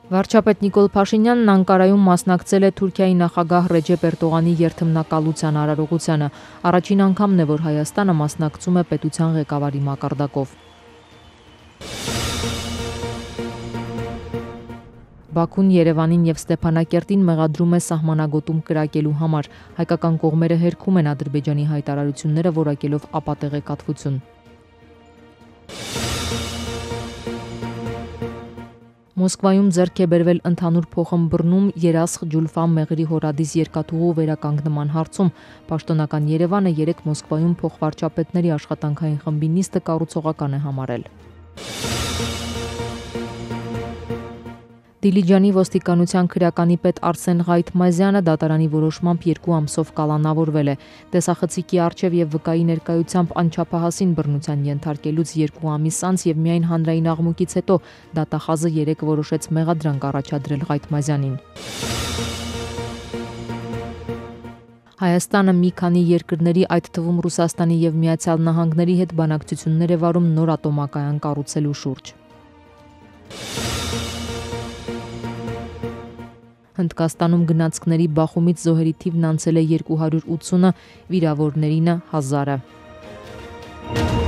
Վարչապետ Նիկոլ Փաշինյանն Անկարայում մասնակցել է Թուրքիայի նախագահ Ռեջեփ Էրդողանի երթմնակալության արարողությանը։ Առաջին անգամն է, որ Հայաստանը մասնակցում է պետության ղեկավարի մակարդակով։ Բաքուն Երևանին եւ Ստեփանակերտին մեղադրում է սահմանագոտում կրակելու համար։ Հայկական կողմերը հերքում են Ադրբեջանի հայտարարությունները, որակելով ապատեղեկատվություն։ Մոսկվայում ձեռք է բերվել ընդհանուր փոխըմբռնում Երասխ Ջուլֆա Մեղրի հորադիս երկաթուղու վերականգնման հարցում։ Պաշտոնական Երևանը 3 Մոսկվայում փոխվարչապետների աշխատանքային խմբի նիստը կառուցողական է համարել։ Դիլիջանի ոստիկանության քրեականի պետ Արսեն Ղայթմազյանը դատարանի որոշմամբ 2 ամսով կալանավորվել է։ Տեսախցիկի առջև եւ վկայի ներկայությամբ անչափահասին բռնության ենթարկելուց 2 ամիս անց եւ միայն հանրային աղմուկից հետո դատախազը 3 որոշեց մեղադրանք առաջադրել Ղայթմազյանին։ Հայաստանը մի քանի երկրների, այդ թվում Ռուսաստանի եւ Միացյալ Նահանգների հետ բանակցություններ է վարում նոր ատոմակայան կառուցելու շուրջ։ Հնդկաստանում գնացքների բախումից զոհերի թիվն անցել է 280-ը, վիրավորներինը 1000-ը։